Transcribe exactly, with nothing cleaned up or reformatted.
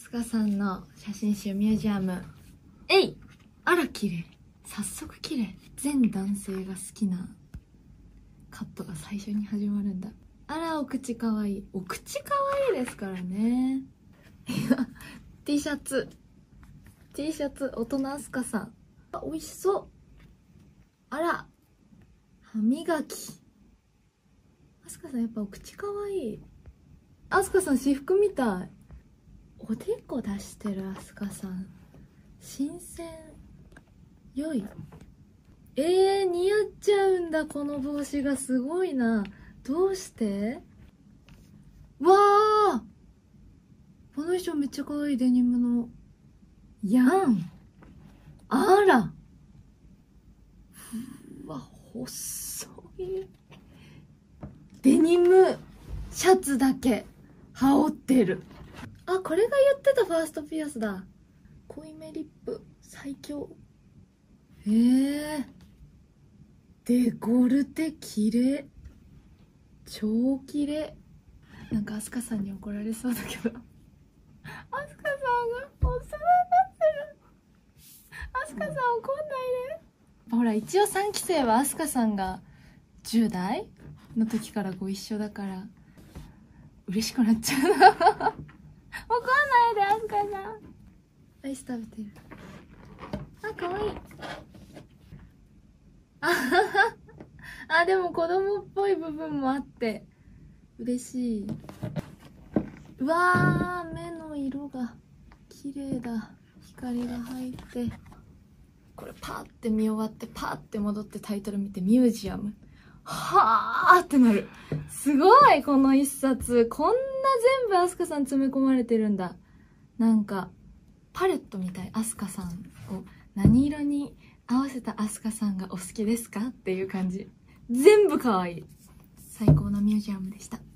すかさんの写真集ミュージアム。えい！あら綺麗。早速綺麗。全男性が好きなカットが最初に始まるんだ。あら、お口かわいい。お口かわいいですからね。T シャツ。T シャツ、大人あすかさん。あ、美味しそう。あら、歯磨き。あすかさんやっぱお口かわいい。あすかさん私服みたい。おでこ出してるあすかさん。新鮮。良い。えー、似合っちゃうんだ、この帽子がすごいな。どうして？わー！この衣装めっちゃ可愛いデニムの。やん！あら！うわ、細い。デニムシャツだけ羽織ってる。あ、これが言ってたファーストピアスだ。濃いめリップ最強。えー、デコルテ綺麗。超綺麗。なんかあすかさんに怒られそうだけど、あすかさんがお世話になってる。あすかさん怒んないで。ほら一応さんき生はあすかさんがじゅう代の時からご一緒だから嬉しくなっちゃうな。怒んないであすかさん。アイス食べてる。あ、かわいい。あはは。あ、でも子供っぽい部分もあって嬉しい。うわー、目の色が綺麗だ。光が入って、これパーって見終わってパーって戻ってタイトル見てミュージアム、はーってなる。すごい、この一冊こんな全部あすかさん詰め込まれてるんだ。なんかパレットみたい。あすかさんを何色に合わせたあすかさんがお好きですかっていう感じ。全部かわいい。最高のミュージアムでした。